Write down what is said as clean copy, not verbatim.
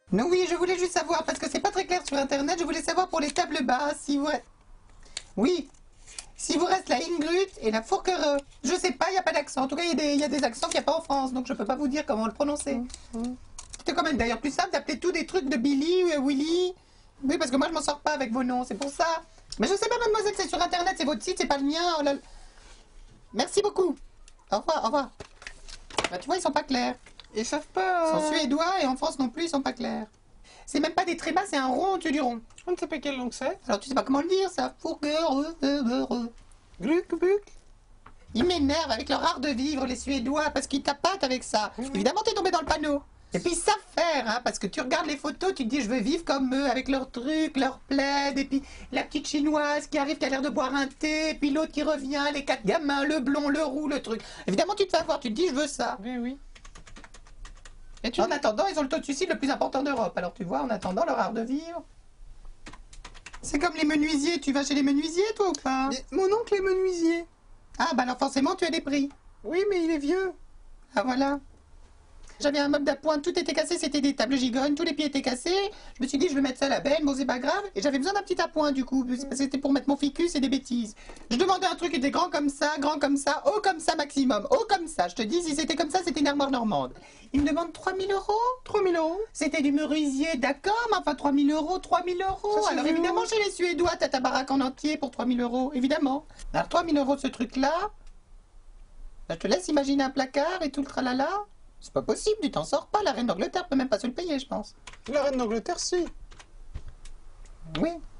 Non, oui, je voulais juste savoir, parce que c'est pas très clair sur Internet, je voulais savoir pour les tables basses, si vous... Oui, si vous reste la Ingrid et la Fourquereux. Je sais pas, il n'y a pas d'accent. En tout cas, il y a des accents qu'il n'y a pas en France, donc je peux pas vous dire comment le prononcer. C'était quand même d'ailleurs plus simple d'appeler tous des trucs de Billy ou Willy. Oui, parce que moi, je m'en sors pas avec vos noms, c'est pour ça. Mais je sais pas, mademoiselle, c'est sur Internet, c'est votre site, c'est pas le mien. Oh là là. Merci beaucoup. Au revoir, au revoir. Bah, tu vois, ils sont pas clairs. Ils savent pas... Ils sont suédois et en France non plus, ils sont pas clairs. C'est même pas des trémas, c'est un rond au-dessus du rond. On ne sait pas quelle langue c'est. Alors tu sais pas comment le dire, ça. Fourquereux. Gluck, gluck. Ils m'énervent avec leur art de vivre, les Suédois, parce qu'ils tapatent avec ça. Évidemment, t'es tombé dans le panneau. Et puis ils savent faire, hein, parce que tu regardes les photos, tu te dis je veux vivre comme eux, avec leurs trucs, leurs plaids, et puis la petite chinoise qui arrive, qui a l'air de boire un thé, et puis l'autre qui revient, les 4 gamins, le blond, le roux, le truc. Évidemment, tu te fais avoir, tu te dis je veux ça. Oui, oui. Et en attendant, ils ont le taux de suicide le plus important d'Europe. Alors tu vois, en attendant leur art de vivre. C'est comme les menuisiers, tu vas chez les menuisiers toi ou pas? Mais mon oncle est menuisier. Ah bah alors forcément tu as des prix. Oui, mais il est vieux. Ah voilà. J'avais un meuble d'appoint, tout était cassé, c'était des tables gigognes, tous les pieds étaient cassés. Je me suis dit, je vais mettre ça à la benne, bon c'est pas grave. Et j'avais besoin d'un petit appoint du coup, parce que c'était pour mettre mon ficus et des bêtises. Je demandais un truc qui était grand comme ça, haut comme ça maximum, haut comme ça. Je te dis, si c'était comme ça, c'était une armoire normande. Il me demande 3000 €. 3000 €. C'était du menuisier, d'accord, mais enfin 3000 €, 3000 €. Ça, c'est Alors vieux. évidemment, chez les Suédois, t'as ta baraque en entier pour 3000 €, évidemment. Alors 3000 € ce truc-là, bah, je te laisse imaginer un placard et tout le tralala. C'est pas possible, tu t'en sors pas, la reine d'Angleterre peut même pas se le payer, je pense. La reine d'Angleterre, si. Oui,